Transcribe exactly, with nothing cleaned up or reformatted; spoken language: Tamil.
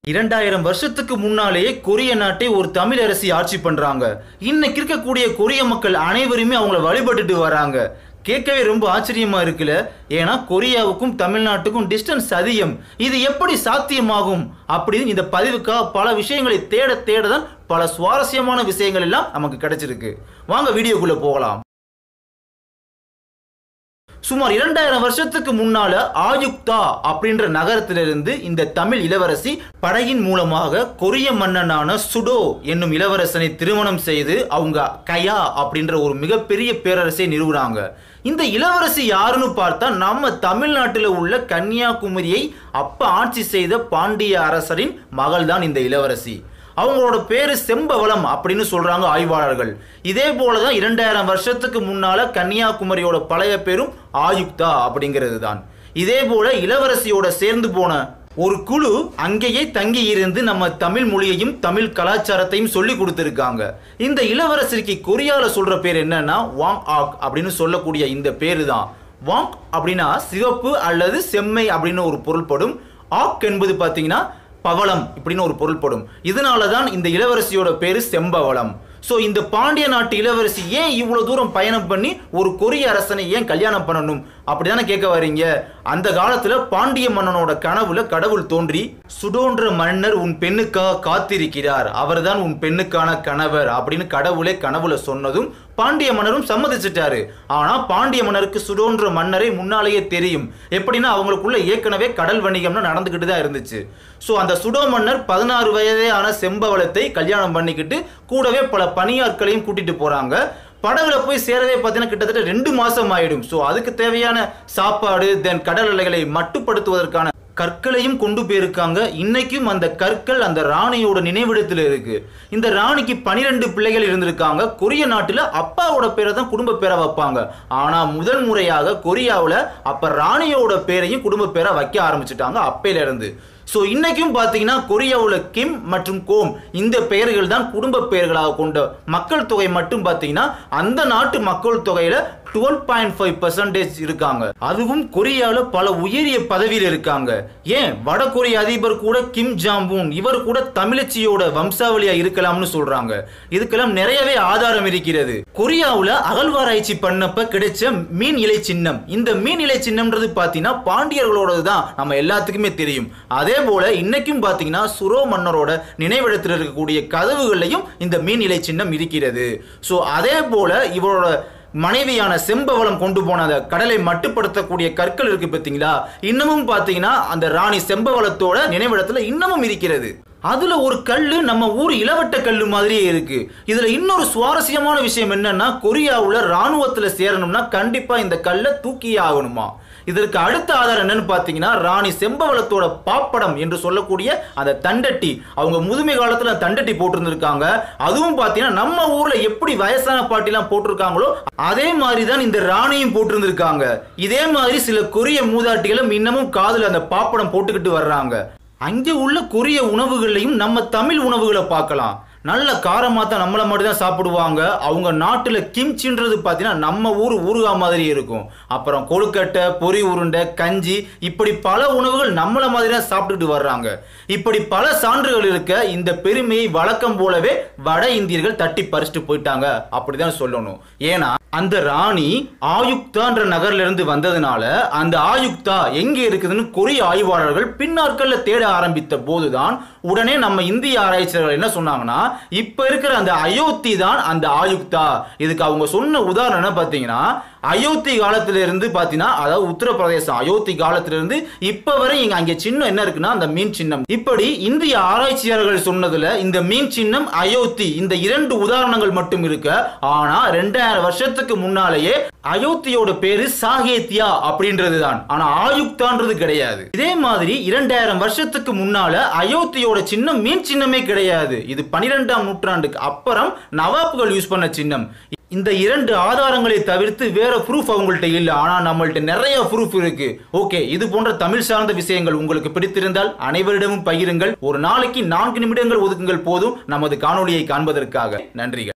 இரண்டாயிரம் வருஷத்துக்கு முன்னாலேயே கொரிய நாட்டை ஒரு தமிழரசி ஆட்சி பண்றாங்க. இன்னைக்கு இருக்கக்கூடிய கொரிய மக்கள் அனைவருமே அவங்கள வழிபட்டுட்டு வராங்க. கேட்கவே ரொம்ப ஆச்சரியமா இருக்குல்ல. ஏன்னா கொரியாவுக்கும் தமிழ்நாட்டுக்கும் டிஸ்டன்ஸ் அதிகம். இது எப்படி சாத்தியமாகும் அப்படின்னு இந்த பதிவுக்காக பல விஷயங்களை தேட தேட தான் பல சுவாரஸ்யமான விஷயங்கள் எல்லாம் நமக்கு கிடைச்சிருக்கு. வாங்க வீடியோக்குள்ள போகலாம். சுமார் இரண்டாயிரம் வருஷத்துக்கு முன்னால ஆயுக்தா அப்படின்ற நகரத்திலிருந்து இந்த தமிழ் இளவரசி படையின் மூலமாக கொரிய மன்னனான சுடோ என்னும் இளவரசனை திருமணம் செய்து அவங்க கயா அப்படின்ற ஒரு மிகப்பெரிய பேரரசை நிறுவுறாங்க. இந்த இளவரசி யாருன்னு பார்த்தா நம்ம தமிழ்நாட்டில் உள்ள கன்னியாகுமரியை அப்ப ஆட்சி செய்த பாண்டிய அரசரின் மகள் தான் இந்த இளவரசி. அவங்களோட பேரு செம்பவளம் அப்படின்னு சொல்றாங்க ஆய்வாளர்கள். இதே போலதான் இரண்டாயிரம் வருஷத்துக்கு முன்னால கன்னியாகுமரியோட பழைய பேரும் ஆயுக்தா அப்படிங்கிறது தான். இதே போல இளவரசியோட சேர்ந்து போன ஒரு குழு அங்கேயே தங்கி இருந்து நம்ம தமிழ் மொழியையும் தமிழ் கலாச்சாரத்தையும் சொல்லி கொடுத்துருக்காங்க. இந்த இளவரசிக்கு கொரியால சொல்ற பேர் என்னன்னா வாங் ஆக் அப்படின்னு சொல்லக்கூடிய இந்த பேரு தான். வாங் அப்படின்னா சிவப்பு அல்லது செம்மை அப்படின்னு ஒரு பொருள்படும். ஆக் என்பது பார்த்தீங்கன்னா பவளம் இப்படின்னு ஒரு பொருள்படும். இதனால தான் இந்த இளவரசியோட பேரு செம்பவளம். ஸோ இந்த பாண்டிய நாட்டு இளவரசி ஏன் இவ்வளவு தூரம் பயணம் பண்ணி ஒரு கொரிய அரசனை ஏன் கல்யாணம் பண்ணணும் அப்படிதானே கேட்க வரீங்க. அந்த காலத்துல பாண்டிய மன்னனோட கனவுல கடவுள் தோன்றி சுடோன்ற மன்னர் உன் பெண்ணுக்காக காத்திருக்கிறார், அவர் தான் உன் பெண்ணுக்கான கணவர் அப்படின்னு கடவுளே கனவுல சொன்னதும் பாண்டிய மன்னரும் சம்மதிச்சிட்டாரு. ஆனா பாண்டிய மன்னருக்கு சுடோன்ற மன்னரை முன்னாலேயே தெரியும். எப்படின்னா அவங்களுக்குள்ள ஏற்கனவே கடல் வணிகம்னு நடந்துகிட்டு தான் இருந்துச்சு. ஸோ அந்த சுடோ மன்னர் பதினாறு வயதே ஆன செம்பவளத்தை கல்யாணம் பண்ணிக்கிட்டு கூடவே பல பணியாட்களையும் கூட்டிட்டு போறாங்க. படகுல போய் சேரவே பார்த்தீங்கன்னா கிட்டத்தட்ட ரெண்டு மாசம் ஆயிடும். ஸோ அதுக்கு தேவையான சாப்பாடு தென் கடல் அலைகளை மட்டுப்படுத்துவதற்கான கற்களையும் கொண்டு போயிருக்காங்க. இன்னைக்கும் அந்த கற்கள் அந்த ராணியோட நினைவிடத்தில் இருக்கு. இந்த ராணிக்கு பனிரெண்டு பிள்ளைகள் இருந்திருக்காங்க. கொரிய நாட்டுல அப்பாவோட பேரை தான் குடும்ப பேரை வைப்பாங்க. ஆனா முதல் முறையாக கொரியாவில் அப்ப ராணியோட பேரையும் குடும்ப பேரை வைக்க ஆரம்பிச்சுட்டாங்க அப்பையில இருந்து. ஸோ இன்னைக்கும் பார்த்தீங்கன்னா கொரியாவில் கிம் மற்றும் கோம் இந்த பெயர்கள் தான் குடும்ப பெயர்களாக கொண்ட மக்கள் தொகை மட்டும் பார்த்தீங்கன்னா அந்த நாட்டு மக்கள் தொகையில டுவெல் பாயிண்ட் ஃபைவ் பர்சன்டேஜ் இருக்காங்க. அதுவும் கொரியாவில் பல உயரிய பதவியில் இருக்காங்க. ஏன் வட கொரிய அதிபர் கூட கிம் ஜாம்பூன் இவர் கூட தமிழச்சியோட வம்சாவளியா இருக்கலாம்னு சொல்றாங்க. இதுக்கெல்லாம் நிறையவே ஆதாரம் இருக்கிறது. கொரியாவில் அகழ்வாராய்ச்சி பண்ணப்ப கிடைச்ச மீன் இலை சின்னம், இந்த மீன் இலை சின்னம்ன்றது பார்த்தீங்கன்னா பாண்டியர்களோடது தான் நம்ம எல்லாத்துக்குமே தெரியும். அதே போல இன்னைக்கும் பார்த்தீங்கன்னா சுரோ மன்னரோட நினைவிடத்தில் இருக்கக்கூடிய கதவுகளையும் இந்த மீன் இலை சின்னம் இருக்கிறது. ஸோ அதே போல இவரோட மனைவியான செம்பவளம் கொண்டு போன அந்த கடலை மட்டுப்படுத்தக்கூடிய கற்கள் இருக்கு பார்த்தீங்களா, இன்னமும் பார்த்தீங்கன்னா அந்த ராணி செம்பவளத்தோட நினைவிடத்துல இன்னமும் இருக்கிறது. அதுல ஒரு கல்லு நம்ம ஊர் இளவட்ட கல்லு மாதிரியே இருக்கு. இதுல இன்னொரு சுவாரஸ்யமான விஷயம் என்னன்னா கொரியாவுல ராணுவத்துல சேரணும்னா கண்டிப்பா இந்த கல்லை தூக்கியே ஆகணுமா. இதற்கு அடுத்த ஆதாரம் என்னன்னு பார்த்தீங்கன்னா ராணி செம்பவளத்தோட பாப்படம் என்று சொல்லக்கூடிய அந்த தண்டட்டி, அவங்க முதுமை காலத்துல தண்டட்டி போட்டிருந்திருக்காங்க. அதுவும் பார்த்தீங்கன்னா நம்ம ஊர்ல எப்படி வயசான பாட்டிலாம் போட்டிருக்காங்களோ அதே மாதிரி தான் இந்த ராணியும் போட்டிருந்திருக்காங்க. இதே மாதிரி சில கொரிய மூதாட்டிகளும் இன்னமும் காதுல அந்த பாப்படம் போட்டுக்கிட்டு வர்றாங்க. அங்கே உள்ள கொரிய உணவுகளையும் நம்ம தமிழ் உணவுகளை பார்க்கலாம். நல்ல காரமாக தான் நம்மளை மட்டும் தான் சாப்பிடுவாங்க. அவங்க நாட்டில் கிம்ச்சின்றது பார்த்தீங்கன்னா நம்ம ஊர் ஊறுகாய் மாதிரி இருக்கும். அப்புறம் கொழுக்கட்டை, பொரி உருண்டை, கஞ்சி இப்படி பல உணவுகள் நம்மளை மாதிரி தான் சாப்பிட்டுட்டு வர்றாங்க. இப்படி பல சான்றுகள் இருக்க இந்த பெருமையை வழக்கம் போலவே வட இந்தியர்கள் தட்டி பறிச்சுட்டு போயிட்டாங்க அப்படிதான் சொல்லணும். ஏன்னா அந்த ராணி ஆயுக்தான்ற நகர்ல இருந்து வந்ததுனால அந்த ஆயுக்தா எங்க இருக்குதுன்னு கொரிய ஆய்வாளர்கள் பின்னாட்கள்ல தேட ஆரம்பித்த போதுதான் உடனே நம்ம இந்திய ஆராய்ச்சியாளர்கள் என்ன சொன்னாங்கன்னா இப்ப இருக்கிற அந்த அயோத்தி தான் அந்த ஆயுக்தா. இதுக்கு அவங்க சொன்ன உதாரணம் பார்த்தீங்கன்னா அயோத்தி காலத்துல இருந்து பாத்தீங்கன்னா அதாவது உத்தரப்பிரதேசம் அயோத்தி காலத்துல இருந்து இப்ப வரை இங்க அங்க சின்னம் என்ன இருக்குன்னா அந்த மீன் சின்னம். இப்படி இந்திய ஆராய்ச்சியாளர்கள் சொன்னதுல இந்த மீன் சின்னம் அயோத்தி இந்த இரண்டு உதாரணங்கள் மட்டும் இருக்க. ஆனா ரெண்டாயிரம் வருஷத்துக்கு முன்னாலேயே அயோத்தியோட பேரு சாகேத்தியா அப்படின்றது தான். ஆனா ஆயுக்தான்றது கிடையாது. இதே மாதிரி இரண்டாயிரம் வருஷத்துக்கு முன்னால அயோத்தியோட சின்னம் மீன் சின்னமே கிடையாது. இது பனிரெண்டாம் நூற்றாண்டுக்கு அப்புறம் நவாப்புகள் யூஸ் பண்ண சின்னம். இந்த இரண்டு ஆதாரங்களை தவிர்த்து வேற ப்ரூஃப் அவங்கள்ட்ட இல்ல. ஆனா நம்மள்ட்ட நிறைய ப்ரூஃப் இருக்கு. ஓகே, இது போன்ற தமிழ் சார்ந்த விஷயங்கள் உங்களுக்கு பிடித்திருந்தால் அனைவரிடமும் பகிருங்கள். ஒரு நாளைக்கு நான்கு நிமிடங்கள் ஒதுக்குங்கள் போதும் நமது காணொளியை காண்பதற்காக. நன்றிகள்.